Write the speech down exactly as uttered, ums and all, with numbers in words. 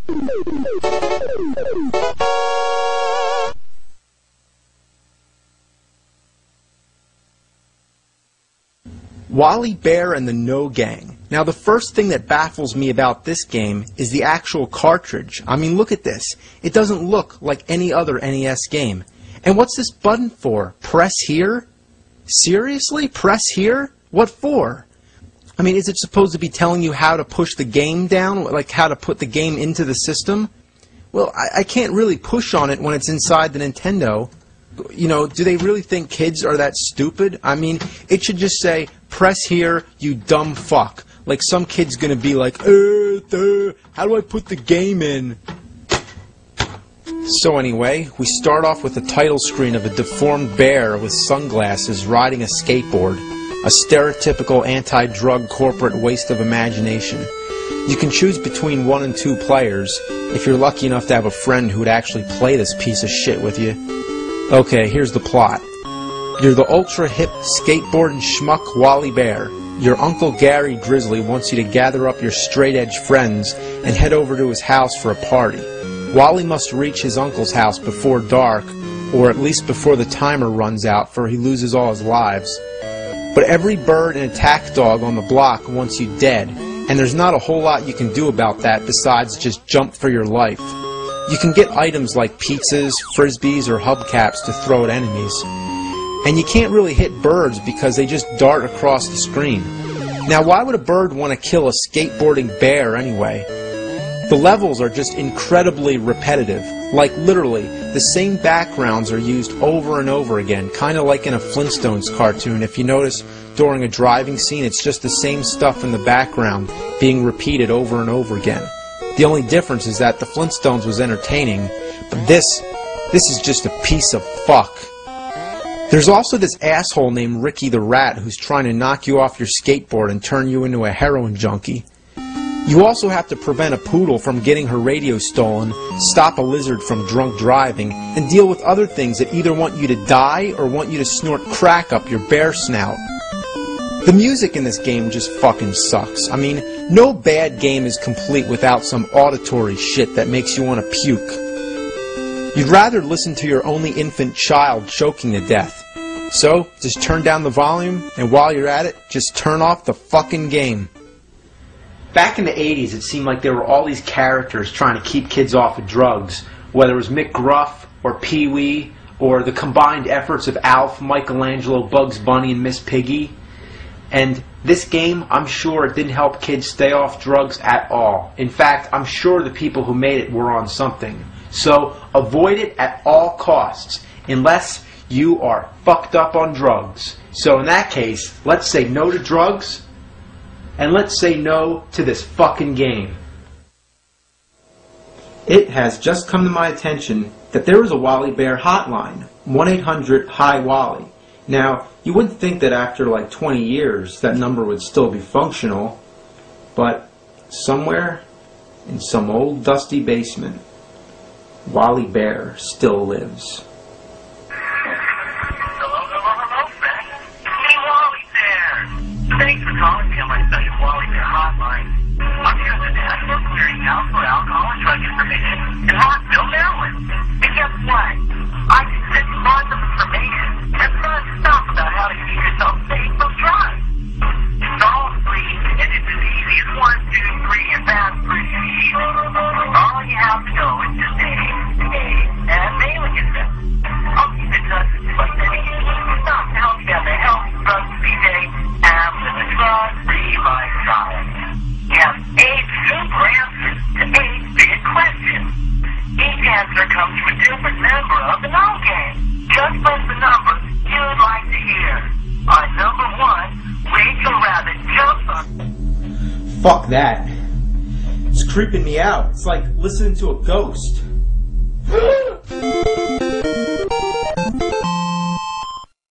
Wally Bear and the No Gang. Now the first thing that baffles me about this game is the actual cartridge. I mean, look at this. It doesn't look like any other N E S game. And what's this button for? Press here? Seriously? Press here? What for? I mean, is it supposed to be telling you how to push the game down? Like how to put the game into the system? Well, I, I can't really push on it when it's inside the Nintendo. You know, do they really think kids are that stupid? I mean, it should just say, press here, you dumb fuck. Like some kid's gonna be like, uh, uh, how do I put the game in? So anyway, we start off with the title screen of a deformed bear with sunglasses riding a skateboard. A stereotypical anti-drug corporate waste of imagination. You can choose between one and two players, if you're lucky enough to have a friend who would actually play this piece of shit with you. Okay, here's the plot. You're the ultra-hip skateboarding schmuck Wally Bear. Your Uncle Gary Grizzly wants you to gather up your straight-edge friends and head over to his house for a party. Wally must reach his uncle's house before dark, or at least before the timer runs out, for he loses all his lives. But every bird and attack dog on the block wants you dead, and there's not a whole lot you can do about that besides just jump for your life. You can get items like pizzas, frisbees, or hubcaps to throw at enemies. And you can't really hit birds because they just dart across the screen. Now, why would a bird want to kill a skateboarding bear anyway? The levels are just incredibly repetitive. Like literally, the same backgrounds are used over and over again, kind of like in a Flintstones cartoon. If you notice, during a driving scene, it's just the same stuff in the background being repeated over and over again. The only difference is that the Flintstones was entertaining, but this, this is just a piece of fuck. There's also this asshole named Ricky the Rat who's trying to knock you off your skateboard and turn you into a heroin junkie. You also have to prevent a poodle from getting her radio stolen, stop a lizard from drunk driving, and deal with other things that either want you to die or want you to snort crack up your bear snout. The music in this game just fucking sucks. I mean, no bad game is complete without some auditory shit that makes you want to puke. You'd rather listen to your only infant child choking to death. So, just turn down the volume, and while you're at it, just turn off the fucking game. Back in the eighties, it seemed like there were all these characters trying to keep kids off of drugs, whether it was Mick Gruff, or Pee-wee, or the combined efforts of Alf, Michelangelo, Bugs Bunny, and Miss Piggy. And this game, I'm sure it didn't help kids stay off drugs at all. In fact, I'm sure the people who made it were on something. So, avoid it at all costs, unless you are fucked up on drugs. So in that case, let's say no to drugs, and let's say no to this fucking game. It has just come to my attention that there is a Wally Bear hotline, one eight hundred hi Wally. Now, you wouldn't think that after like twenty years that number would still be functional, but somewhere in some old dusty basement, Wally Bear still lives. Hello, hello, hello, friend. Hey, Wally Bear. Thanks for calling me on my special Wally Bear hotline. I'm here at the National Clearinghouse for Alcohol and Drug Information in Rockville, Maryland. And guess what? I can send you lots of information and fun stuff about how to keep yourself safe from drugs. It's all free, and it's as easy as one, two, three, and that's pretty easy. All you have to do is just say, hey, and mailing it. I'll keep in touch with you by sending you stuff to help you have a healthy, drug-free day and live a drug-free lifestyle. You have eight simple answers to eight big questions. Each answer comes from a different member of the No Gang. Just press the number you'd like to hear. On number one, Rachel Rabbit jumps on... Fuck that. It's creeping me out. It's like listening to a ghost.